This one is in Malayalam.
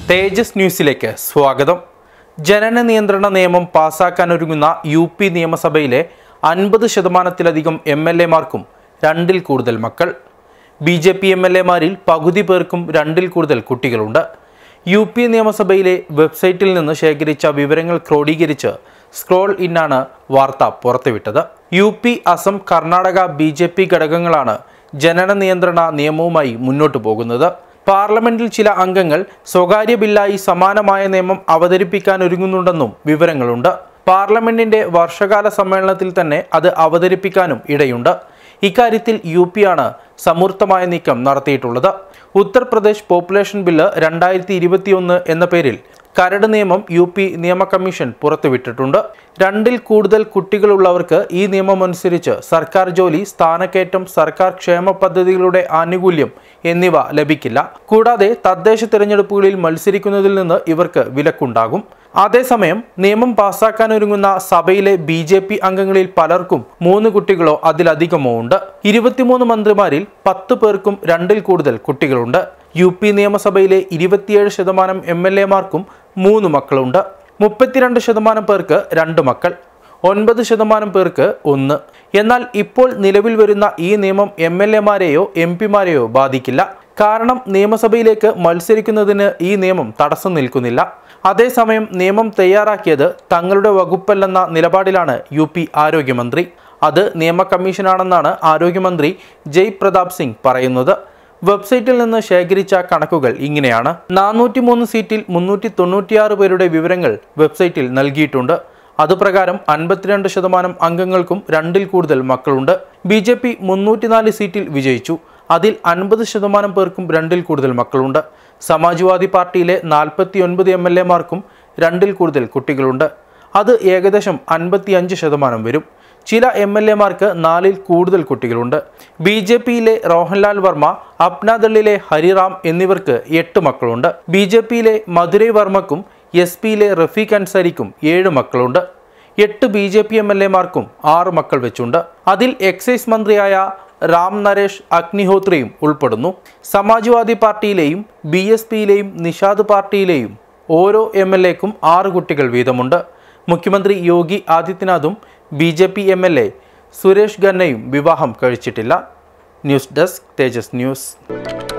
തേജസ് ന്യൂസിലേക്ക് സ്വാഗതം. ജനന നിയന്ത്രണ നിയമം പാസാക്കാനൊരുങ്ങുന്ന UP നിയമസഭയിലെ 50% MLA-മാർക്കും 2-ൽ കൂടുതൽ മക്കൾ. BJP MLA-മാരിൽ പകുതി പേർക്കും 2-ൽ കൂടുതൽ കുട്ടികളുണ്ട്. UP നിയമസഭയിലെ വെബ്സൈറ്റിൽ നിന്ന് ശേഖരിച്ച വിവരങ്ങൾ ക്രോഡീകരിച്ച് സ്ക്രോൾ ഇന്നാണ് വാർത്ത പുറത്തുവിട്ടത്. UP, അസം, കർണാടക BJP ഘടകങ്ങളാണ് ജനന നിയന്ത്രണ നിയമവുമായി മുന്നോട്ടു പോകുന്നത്. പാർലമെന്റിൽ ചില അംഗങ്ങൾ സ്വകാര്യ ബില്ലായി സമാനമായ നിയമം അവതരിപ്പിക്കാൻ ഒരുങ്ങുന്നുണ്ടെന്നും വിവരങ്ങളുണ്ട്. പാർലമെന്റിന്റെ വർഷകാല സമ്മേളനത്തിൽ തന്നെ അത് അവതരിപ്പിക്കാനും ഇടയുണ്ട്. ഇക്കാര്യത്തിൽ UP ആണ് സമൂർത്തമായ നീക്കം നടത്തിയിട്ടുള്ളത്. ഉത്തർപ്രദേശ് പോപ്പുലേഷൻ ബില്ല് 2021 എന്ന പേരിൽ കരട് നിയമം UP നിയമ കമ്മീഷൻ പുറത്തുവിട്ടിട്ടുണ്ട്. 2-ൽ കൂടുതൽ കുട്ടികളുള്ളവർക്ക് ഈ നിയമം അനുസരിച്ച് സർക്കാർ ജോലി, സ്ഥാനക്കയറ്റം, സർക്കാർ ക്ഷേമ പദ്ധതികളുടെ ആനുകൂല്യം എന്നിവ ലഭിക്കില്ല. കൂടാതെ തദ്ദേശ തിരഞ്ഞെടുപ്പുകളിൽ മത്സരിക്കുന്നതിൽ നിന്ന് ഇവർക്ക് വിലക്കുണ്ടാകും. അതേസമയം നിയമം പാസാക്കാനൊരുങ്ങുന്ന സഭയിലെ BJP അംഗങ്ങളിൽ പലർക്കും 3 കുട്ടികളോ അതിലധികമോ ഉണ്ട്. 23 മന്ത്രിമാരിൽ 10 പേർക്കും 2-ൽ കൂടുതൽ കുട്ടികളുണ്ട്. UP നിയമസഭയിലെ 27% MLA-മാർക്കും 3 മക്കളുണ്ട്. 32% പേർക്ക് 2 മക്കൾ, 9% പേർക്ക് 1. എന്നാൽ ഇപ്പോൾ നിലവിൽ വരുന്ന ഈ നിയമം MLA-മാരെയോ MP-മാരെയോ ബാധിക്കില്ല. കാരണം നിയമസഭയിലേക്ക് മത്സരിക്കുന്നതിന് ഈ നിയമം തടസ്സം നിൽക്കുന്നില്ല. അതേസമയം നിയമം തയ്യാറാക്കിയത് തങ്ങളുടെ വകുപ്പല്ലെന്ന നിലപാടിലാണ് UP ആരോഗ്യമന്ത്രി. അത് നിയമ കമ്മീഷനാണെന്നാണ് ആരോഗ്യമന്ത്രി ജയ് പ്രതാപ് സിംഗ് പറയുന്നത്. വെബ്സൈറ്റിൽ നിന്ന് ശേഖരിച്ച കണക്കുകൾ ഇങ്ങനെയാണ്. 403 സീറ്റിൽ 396 പേരുടെ വിവരങ്ങൾ വെബ്സൈറ്റിൽ നൽകിയിട്ടുണ്ട്. അതുപ്രകാരം 52% അംഗങ്ങൾക്കും 2-ൽ കൂടുതൽ മക്കളുണ്ട്. BJP 304 സീറ്റിൽ വിജയിച്ചു. അതിൽ 50% പേർക്കും 2-ൽ കൂടുതൽ മക്കളുണ്ട്. സമാജ്വാദി പാർട്ടിയിലെ 49 MLA-മാർക്കും 2-ൽ കൂടുതൽ കുട്ടികളുണ്ട്. അത് ഏകദേശം 55% വരും. ചില MLA-മാർക്ക് 4-ൽ കൂടുതൽ കുട്ടികളുണ്ട്. BJP-യിലെ റോഹൻലാൽ വർമ്മ, അപ്നാദളിലെ ഹരിറാം എന്നിവർക്ക് 8 മക്കളുണ്ട്. BJP-യിലെ മധുരൈ വർമ്മക്കും SP-യിലെ റഫീഖ് അൻസാരിക്കും 7 മക്കളുണ്ട്. 8 BJP MLA-മാർക്കും 6 മക്കൾ വെച്ചുണ്ട്. അതിൽ എക്സൈസ് മന്ത്രിയായ റാം നരേഷ് അഗ്നിഹോത്രിയും ഉൾപ്പെടുന്നു. സമാജ്വാദി പാർട്ടിയിലെയും BSP-യിലെയും നിഷാദ് പാർട്ടിയിലെയും ഓരോ MLA-ക്കും 6 കുട്ടികൾ വീതമുണ്ട്. മുഖ്യമന്ത്രി യോഗി ആദിത്യനാഥും BJP MLA സുരേഷ് ഖന്നയും വിവാഹം കഴിച്ചിട്ടില്ല. News desk, Tejas news.